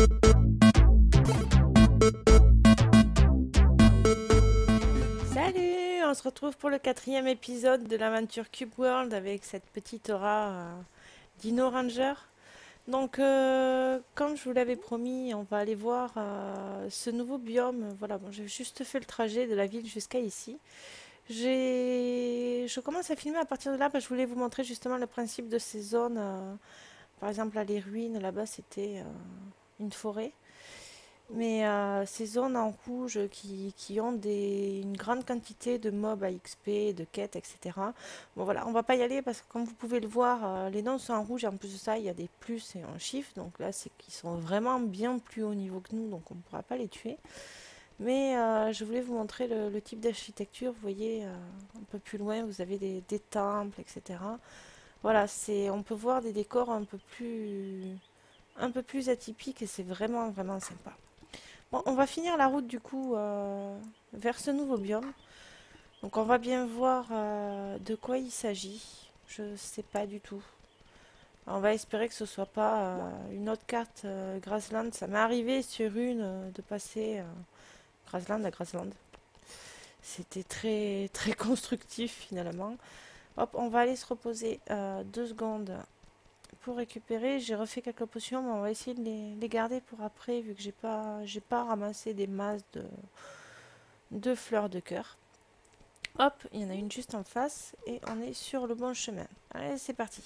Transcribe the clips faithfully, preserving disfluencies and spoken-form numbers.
Salut, on se retrouve pour le quatrième épisode de l'aventure Cube World avec cette petite aura euh, Dino Ranger. Donc, euh, comme je vous l'avais promis, on va aller voir euh, ce nouveau biome. Voilà, bon, j'ai juste fait le trajet de la ville jusqu'à ici. J'ai, je commence à filmer à partir de là parce que je voulais vous montrer justement le principe de ces zones. euh, par exemple, là, les ruines, là-bas, c'était euh, une forêt. Mais euh, ces zones en rouge qui, qui ont des, une grande quantité de mobs à X P, de quêtes, et cetera. Bon voilà, on va pas y aller parce que comme vous pouvez le voir, euh, les noms sont en rouge et en plus de ça, il y a des plus et un chiffre. Donc là, c'est qu'ils sont vraiment bien plus haut niveau que nous, donc on ne pourra pas les tuer. Mais euh, je voulais vous montrer le, le type d'architecture. Vous voyez, euh, un peu plus loin, vous avez des, des temples, et cetera. Voilà, c'est, on peut voir des décors un peu plus, un peu plus atypiques et c'est vraiment, vraiment sympa. Bon, on va finir la route du coup euh, vers ce nouveau biome. Donc on va bien voir euh, de quoi il s'agit. Je sais pas du tout. On va espérer que ce soit pas euh, une autre carte euh, Grassland. Ça m'est arrivé sur une euh, de passer euh, Grassland à Grassland. C'était très très constructif finalement. Hop, on va aller se reposer euh, deux secondes pour récupérer. J'ai refait quelques potions, mais on va essayer de les, les garder pour après, vu que j'ai pas, j'ai pas ramassé des masses de, de fleurs de cœur. Hop, il y en a une juste en face et on est sur le bon chemin. Allez, c'est parti.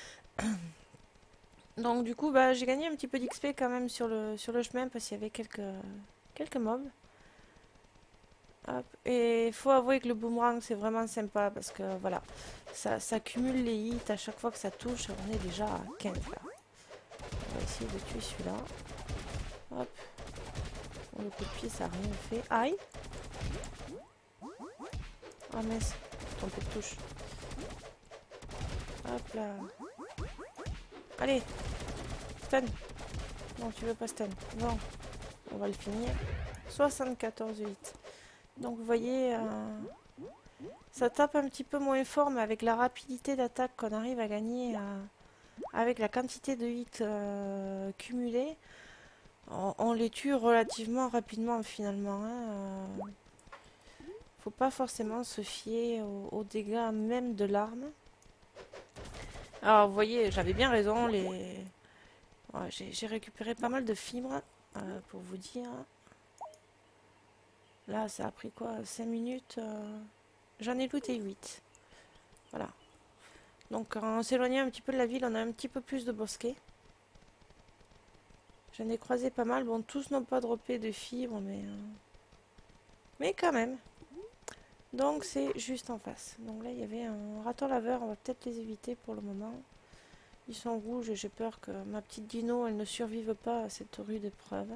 Donc du coup, bah, j'ai gagné un petit peu d'X P quand même sur le, sur le chemin parce qu'il y avait quelques, quelques mobs. Hop. Et il faut avouer que le boomerang c'est vraiment sympa parce que voilà, ça, ça cumule les hits à chaque fois que ça touche. On est déjà à quinze là. On va essayer de tuer celui-là. Hop. Bon, le coup de pied ça n'a rien fait. Aïe. Oh mince, trompé de touche. Hop là. Allez. Stun. Non, tu veux pas stun. Non. On va le finir. soixante-quatorze huit. Donc vous voyez, euh, ça tape un petit peu moins fort, mais avec la rapidité d'attaque qu'on arrive à gagner, euh, avec la quantité de hits euh, cumulés, on, on les tue relativement rapidement finalement. Hein, euh, faut pas forcément se fier aux, aux dégâts même de l'arme. Alors vous voyez, j'avais bien raison, les... ouais, j'ai récupéré pas mal de fibres, euh, pour vous dire. Là, ça a pris quoi? cinq minutes euh... J'en ai looté huit. Voilà. Donc, en s'éloignant un petit peu de la ville, on a un petit peu plus de bosquets. J'en ai croisé pas mal. Bon, tous n'ont pas droppé de fibres, mais... Euh... Mais quand même. Donc, c'est juste en face. Donc là, il y avait un raton laveur. On va peut-être les éviter pour le moment. Ils sont rouges et j'ai peur que ma petite dino, elle ne survive pas à cette rude épreuve.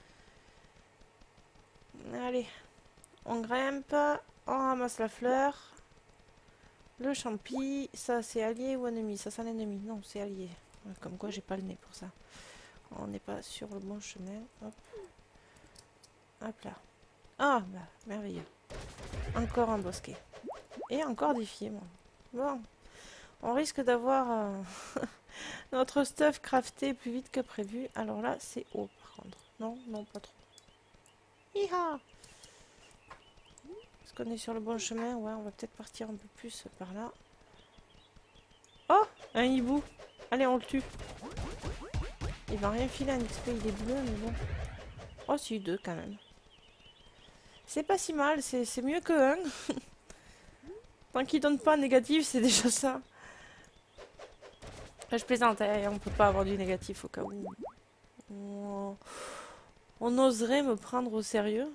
Allez. On grimpe. On ramasse la fleur. Le champi. Ça, c'est allié ou ennemi? Ça, c'est un ennemi. Non, c'est allié. Comme quoi, j'ai pas le nez pour ça. On n'est pas sur le bon chemin. Hop. Hop là. Ah, bah, merveilleux. Encore un bosquet. Et encore des fibres. Bon. On risque d'avoir euh, notre stuff crafté plus vite que prévu. Alors là, c'est haut par contre. Non, non, pas trop. Hiha! Est-ce qu'on est sur le bon chemin? Ouais, on va peut-être partir un peu plus par là. Oh! Un hibou! Allez, on le tue. Il va rien filer un X P, il est bleu, mais bon. Oh, si, deux quand même. C'est pas si mal, c'est mieux que un. Tant qu'il donne pas négatif, c'est déjà ça. Je plaisante, hein, on peut pas avoir du négatif au cas où. On, on oserait me prendre au sérieux.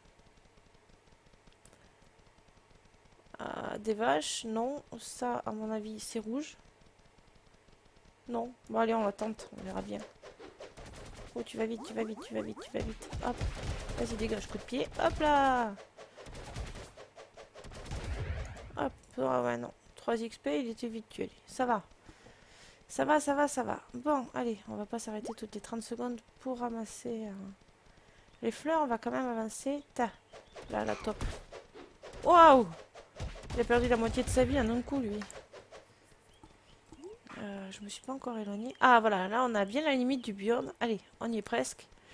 Euh, des vaches, non. Ça, à mon avis, c'est rouge. Non. Bon, allez, on attente, on verra bien. Oh, tu vas vite, tu vas vite, tu vas vite, tu vas vite. Hop. Vas-y, dégage, coup de pied. Hop là. Hop. Oh, ouais, non. trois X P, il était vite tué. Ça va. Ça va, ça va, ça va. Bon, allez, on va pas s'arrêter toutes les trente secondes pour ramasser euh, les fleurs. On va quand même avancer. Ta. Là, la top. Waouh! Il a perdu la moitié de sa vie en un coup, lui. Euh, je me suis pas encore éloignée. Ah, voilà, là, on a bien la limite du biome. Allez, on y est presque.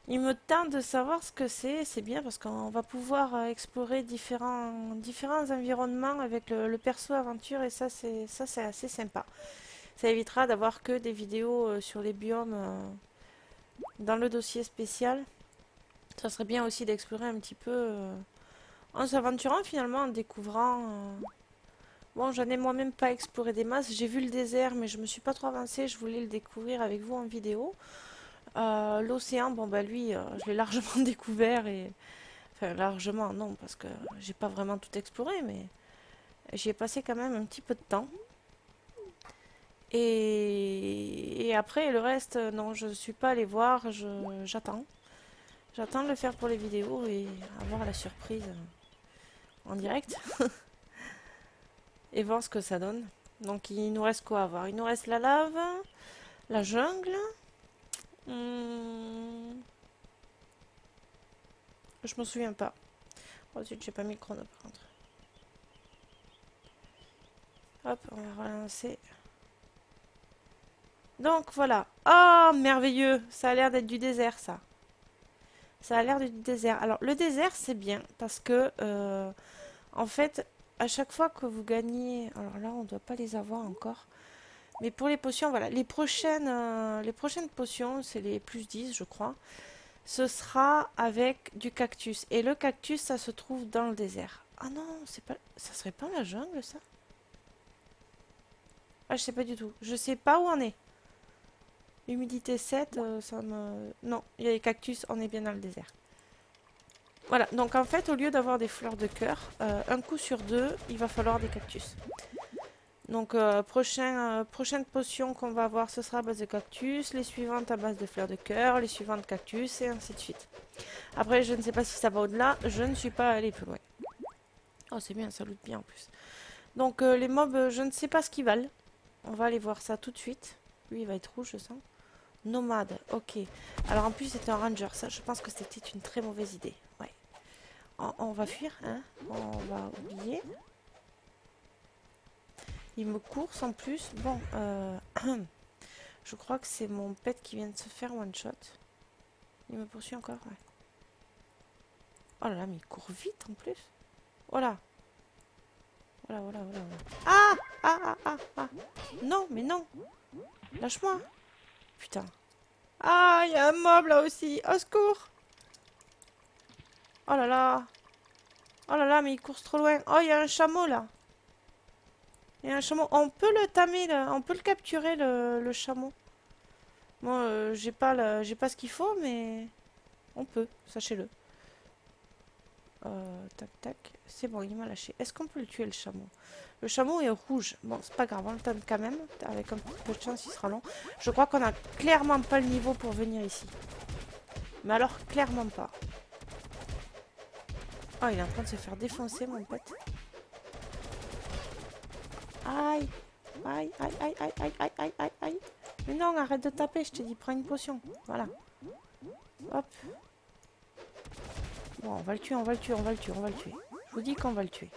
Il me tente de savoir ce que c'est. C'est bien parce qu'on va pouvoir euh, explorer différents, différents environnements avec le, le perso aventure et ça c'est ça c'est assez sympa. Ça évitera d'avoir que des vidéos euh, sur les biomes euh, dans le dossier spécial. Ça serait bien aussi d'explorer un petit peu euh, en s'aventurant finalement, en découvrant. euh, Bon, j'en ai moi-même pas exploré des masses. J'ai vu le désert, mais je me suis pas trop avancée. Je voulais le découvrir avec vous en vidéo. Euh, L'océan, bon bah lui, euh, je l'ai largement découvert et enfin largement non parce que j'ai pas vraiment tout exploré, mais j'y ai passé quand même un petit peu de temps. Et, et après le reste, euh, non, je suis pas allée voir. Je j'attends, j'attends de le faire pour les vidéos et avoir la surprise euh, en direct et voir ce que ça donne. Donc il nous reste quoi à voir? Il nous reste la lave, la jungle. Hmm, je me souviens pas. Oh zut, j'ai pas mis le chrono par contre. Hop, on va relancer. Donc voilà. Oh, merveilleux. Ça a l'air d'être du désert, ça. Ça a l'air du désert. Alors, le désert, c'est bien parce que, euh, en fait, à chaque fois que vous gagnez... Alors là, on ne doit pas les avoir encore. Mais pour les potions, voilà. Les prochaines, euh, les prochaines potions, c'est les plus dix, je crois. Ce sera avec du cactus. Et le cactus, ça se trouve dans le désert. Ah non, c'est pas... ça serait pas la jungle, ça? Ah, je sais pas du tout. Je sais pas où on est. Humidité sept, euh, ça me... Non, il y a les cactus, on est bien dans le désert. Voilà, donc en fait, au lieu d'avoir des fleurs de cœur, euh, un coup sur deux, il va falloir des cactus. Donc, euh, prochain, euh, prochaine potion qu'on va avoir, ce sera à base de cactus, les suivantes à base de fleurs de cœur, les suivantes cactus, et ainsi de suite. Après, je ne sais pas si ça va au-delà, je ne suis pas allée plus loin. Oh, c'est bien, ça loot bien en plus. Donc, euh, les mobs, euh, je ne sais pas ce qu'ils valent. On va aller voir ça tout de suite. Lui, il va être rouge, je sens. Nomade, ok. Alors en plus c'était un ranger, ça je pense que c'était une très mauvaise idée. Ouais. On, on va fuir, hein. On va oublier. Il me course en plus. Bon, euh, je crois que c'est mon pet qui vient de se faire one shot. Il me poursuit encore, ouais. Oh là là, mais il court vite en plus. Voilà. Voilà, voilà, voilà. voilà. Ah, ah, ah, ah, ah. Non, mais non. Lâche-moi. Putain. Ah, il y a un mob là aussi. Au secours. Oh là là. Oh là là, mais il court trop loin. Oh, il y a un chameau là. Il y a un chameau. On peut le tamer, là. On peut le capturer, le, le chameau. Bon, euh, j'ai pas, le- j'ai pas ce qu'il faut, mais on peut, sachez-le. Euh, tac, tac. C'est bon, il m'a lâché. Est-ce qu'on peut le tuer, le chameau? Le chameau est rouge. Bon, c'est pas grave, on le tente quand même. Avec un peu de chance, il sera long. Je crois qu'on a clairement pas le niveau pour venir ici. Mais alors, clairement pas. Oh, il est en train de se faire défoncer, mon pote. Aïe. Aïe, aïe, aïe, aïe, aïe, aïe, aïe, aïe, aïe. Mais non, arrête de taper, je te dis, prends une potion. Voilà. Hop. Bon, on va le tuer, on va le tuer, on va le tuer, on va le tuer. Je vous dis qu'on va le tuer.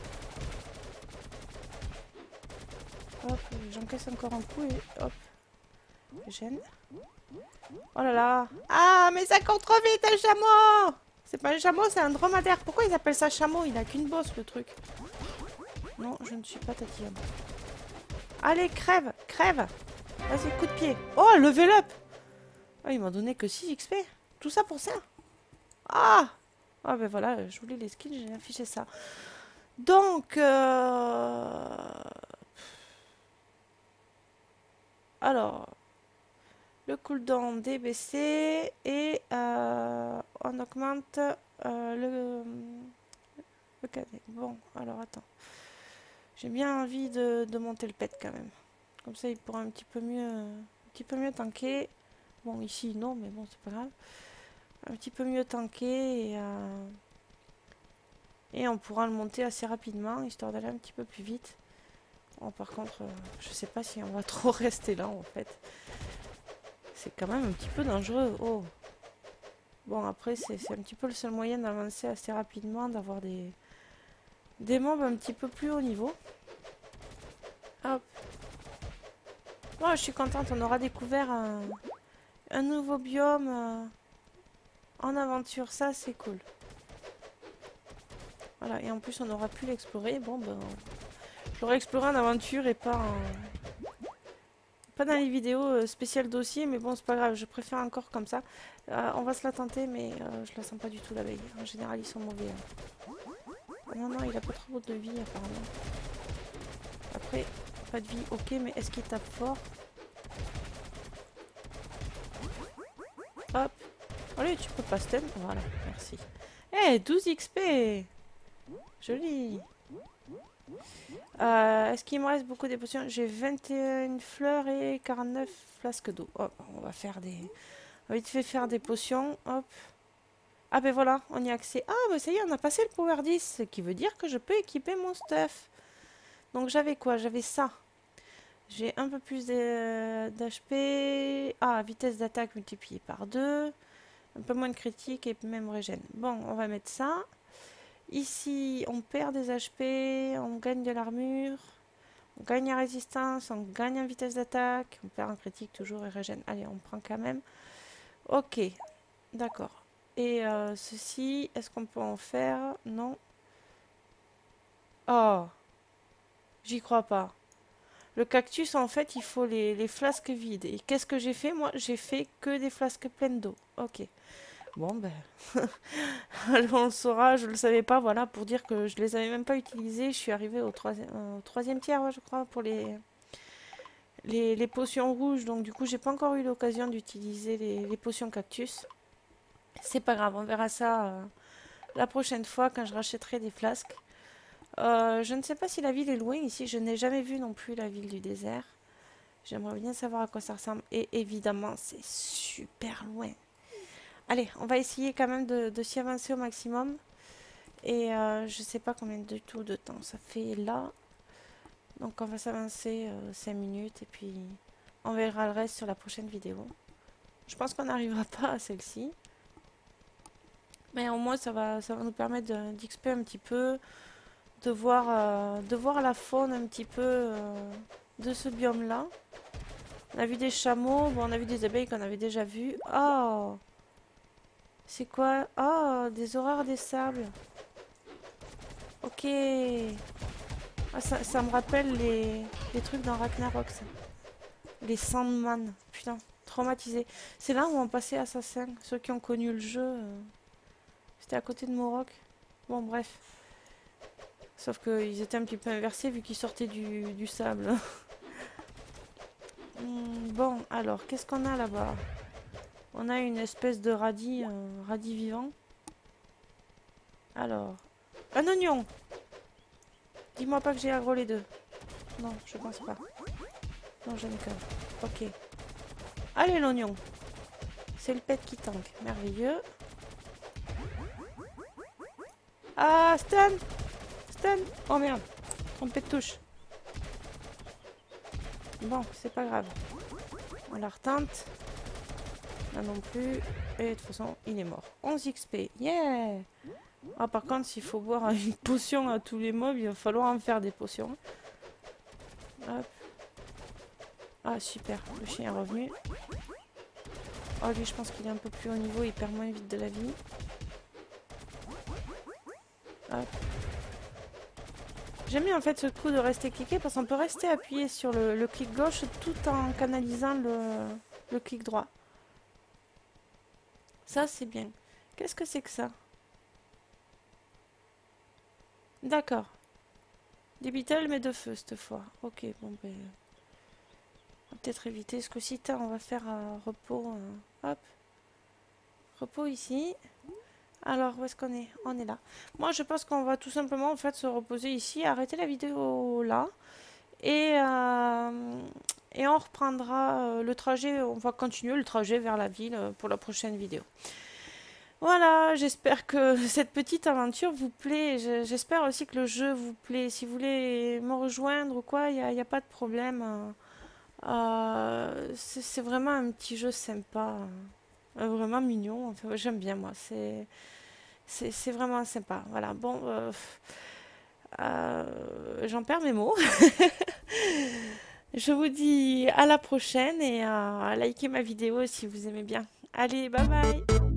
Hop, j'encaisse encore un coup et hop. Gêne. Oh là là. Ah, mais ça court trop vite, un chameau! C'est pas un chameau, c'est un dromadaire. Pourquoi ils appellent ça chameau? Il a qu'une bosse, le truc. Non, je ne suis pas tatillon. Allez, crève, crève. Vas-y, coup de pied. Oh, level up. Ah, il m'a donné que six X P. Tout ça pour ça. Ah. Ah, ben voilà, je voulais les skins, j'ai affiché ça. Donc, euh... alors, le cooldown D B C et euh, on augmente euh, le, le cadet. Bon, alors attends. J'ai bien envie de, de monter le pet quand même. Comme ça, il pourra un petit peu mieux, un petit peu mieux tanker. Bon, ici, non, mais bon, c'est pas grave. Un petit peu mieux tanker et, euh, et on pourra le monter assez rapidement, histoire d'aller un petit peu plus vite. Bon, par contre, euh, je sais pas si on va trop rester là, en fait. C'est quand même un petit peu dangereux. Oh. Bon, après, c'est un petit peu le seul moyen d'avancer assez rapidement, d'avoir des, des mobs un petit peu plus haut niveau. Hop. Bon, je suis contente, on aura découvert un, un nouveau biome. Euh, en aventure, ça c'est cool. Voilà, et en plus on aura pu l'explorer. Bon, ben, je l'aurais exploré en aventure et pas en... pas dans les vidéos spéciales dossier, mais bon, c'est pas grave, je préfère encore comme ça. Euh, on va se la tenter, mais euh, je la sens pas du tout l'abeille. En général, ils sont mauvais. Hein. Non, non, il a pas trop de vie apparemment. Après, pas de vie, ok, mais est-ce qu'il tape fort? Hop. Allez, tu peux pas stun. Voilà, merci. Eh, hey, douze X P. Joli. Euh, Est-ce qu'il me reste beaucoup des potions? J'ai vingt et une fleurs et quarante-neuf flasques d'eau. Hop, on va faire des... On va vite fait faire des potions. Hop. Ah ben voilà, on y a accès. Ah ben ça y est, on a passé le power dix, ce qui veut dire que je peux équiper mon stuff. Donc j'avais quoi? J'avais ça. J'ai un peu plus d'H P. Ah, vitesse d'attaque multipliée par deux. Un peu moins de critique et même régène. Bon, on va mettre ça. Ici, on perd des H P, on gagne de l'armure, on gagne en résistance, on gagne en vitesse d'attaque, on perd en critique toujours et régène. Allez, on prend quand même. Ok, d'accord. Et euh, ceci, est-ce qu'on peut en faire? Non. Oh, j'y crois pas. Le cactus, en fait, il faut les, les flasques vides. Et qu'est-ce que j'ai fait? Moi, j'ai fait que des flasques pleines d'eau. Ok. Bon, ben... on le saura, je le savais pas, voilà, pour dire que je les avais même pas utilisées. Je suis arrivée au troisième, euh, troisième tiers, ouais, je crois, pour les, les, les potions rouges. Donc, du coup, j'ai pas encore eu l'occasion d'utiliser les, les potions cactus. C'est pas grave, on verra ça euh, la prochaine fois quand je rachèterai des flasques. Euh, je ne sais pas si la ville est loin ici. Je n'ai jamais vu non plus la ville du désert. J'aimerais bien savoir à quoi ça ressemble. Et évidemment, c'est super loin. Allez, on va essayer quand même de, de s'y avancer au maximum. Et euh, je sais pas combien de tout de temps ça fait là. Donc on va s'avancer euh, cinq minutes et puis on verra le reste sur la prochaine vidéo. Je pense qu'on n'arrivera pas à celle-ci. Mais au moins ça va, ça va nous permettre d'X P un petit peu. De voir, euh, de voir la faune un petit peu euh, de ce biome là. On a vu des chameaux, bon on a vu des abeilles qu'on avait déjà vues. Oh! C'est quoi? Oh, des horreurs des sables. Ok. Ah, ça, ça me rappelle les, les trucs dans Ragnarok, ça. Les Sandman. Putain, traumatisé. C'est là où on passait Assassin. Ceux qui ont connu le jeu. Euh, C'était à côté de Morok. Bon, bref. Sauf qu'ils étaient un petit peu inversés vu qu'ils sortaient du, du sable. hum, bon, alors, qu'est-ce qu'on a là-bas? On a une espèce de radis, un radis vivant. Alors, un oignon. Dis-moi pas que j'ai aggro les deux. Non, je pense pas. Non, j'en ai qu'un. Ok. Allez, l'oignon. C'est le pet qui tank. Merveilleux. Ah, stun. Stun. Oh merde. Trompé de touche. Bon, c'est pas grave. On la retente. Là non plus. Et de toute façon, il est mort. onze X P. Yeah. Ah, par contre, s'il faut boire une potion à tous les mobs, il va falloir en faire des potions. Hop. Ah, super. Le chien est revenu. Oh, lui, je pense qu'il est un peu plus haut niveau. Il perd moins vite de la vie. Hop. J'aime bien en fait ce coup de rester cliqué parce qu'on peut rester appuyé sur le, le clic gauche tout en canalisant le, le clic droit. Ça, c'est bien. Qu'est-ce que c'est que ça? D'accord. Des beetles mais de feu cette fois. Ok, bon ben... On va peut-être éviter ce coup-ci. On va faire un repos. Euh, hop. Repos ici. Alors, où est-ce qu'on est? On est là. Moi, je pense qu'on va tout simplement en fait se reposer ici, arrêter la vidéo là. Et, euh, et on reprendra euh, le trajet, on va continuer le trajet vers la ville euh, pour la prochaine vidéo. Voilà, j'espère que cette petite aventure vous plaît. J'espère aussi que le jeu vous plaît. Si vous voulez me rejoindre ou quoi, il n'y a, y a pas de problème. Euh, c'est vraiment un petit jeu sympa. Euh, vraiment mignon. Enfin, j'aime bien moi. C'est c'est vraiment sympa. Voilà, bon... Euh, euh, j'en perds mes mots. Je vous dis à la prochaine et à liker ma vidéo si vous aimez bien. Allez, bye bye!